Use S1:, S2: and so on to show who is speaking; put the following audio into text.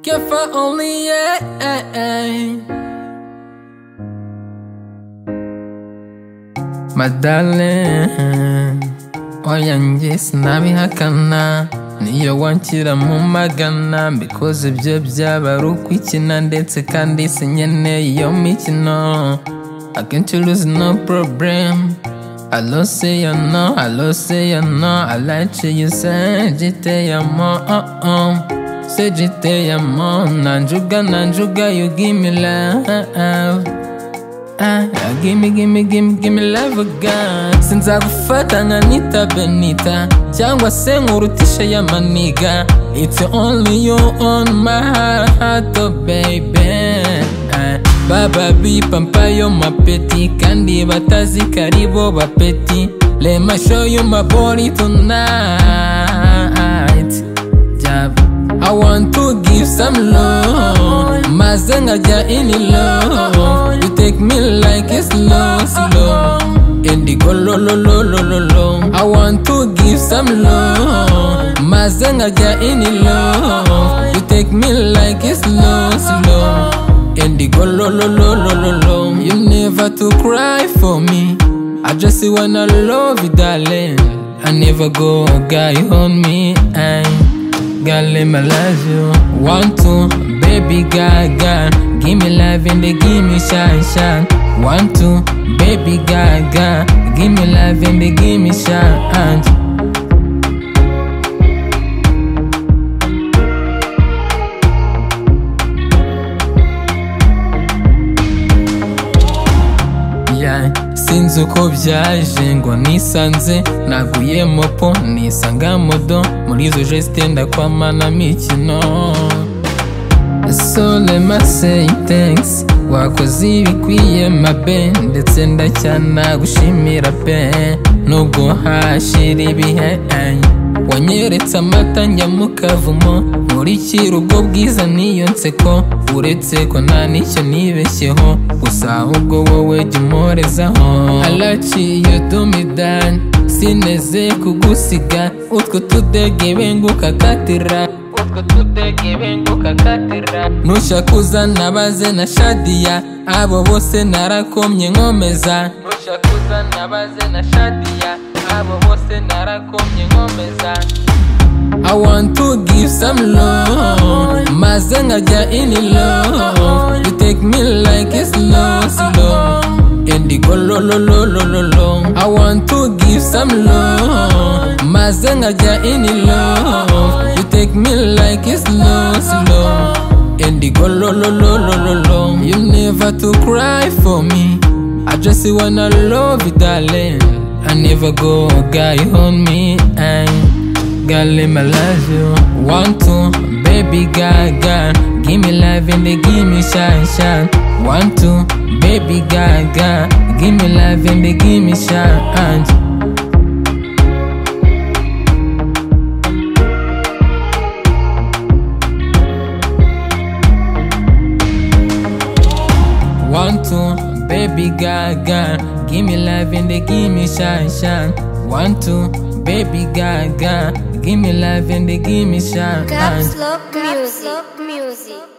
S1: Kefa only, yeah. My darling, oya njye sinabihakana niyo wanshyira mu magana because ibyo byaba ari ukwikina ndetse kandi sinkeneye iyo mikino. I can't lose no problem. I love say you know, I love say you know. I like you say jite ya mo, say jite ya mo. Nanjuga, you give me love. Give me love again. Sinza gufata nka Nita Benita cyangwa se nkurutisha ya maniga. It's only you on my heart, oh baby. Baba bi pampa yo mapeti kandi batazi karibo bapeti. Let me show you my body tonight. Jab, I want to give some love. Maze ngajya in love. You take me like it's slow. Indigo lo. I want to give some love. Maze ngajya in love. You take me like it's slow. Indigo lo. You never to cry for me. I just wanna love you, darling. I never go guy on me. Girl, let me love you. 1, 2, baby gaga. Give me love and they give me shine. 1, 2, baby gaga. Give me love and they give me shine. Sinzi uko byaje ngo nisanze naguye mopo nisanga modo muri izo geste ndakwamana mikino. So let me say thanks, wakoze ibikwiye mabe ndetse ndacyana gushimira pe nubwo hashira ibihe. Wanyeretse amata njya mu kavumo nkurikira ubwo bwiza niyo nseko uretse ko nta nicyo nibeshyeho gusa ahubwo wowe jya umporezaho. Alaciye dumidani sineze kugusiga utwo tudege benguka katira. Nushaka uzana baze na Shadia abo bose narakomye nkomeza. I want to give some love. Maze ngajya in love. You take me like it's slow. Indigo lo. I want to give some love. Maze ngajya in love. You take me like it's slow. Indigo lo. You never to cry for me. I just wanna love you, darling. I never go guy on me. Girl, let me love you. 1, 2, baby gaga. Give me love and they give me shine. 1, 2, baby gaga. Give me love and they give me shine. 1, 2, baby gaga. Give me love and they give me shine. 1, 2, baby gaga. Give me love and they give me shine.
S2: Caps Lock Music.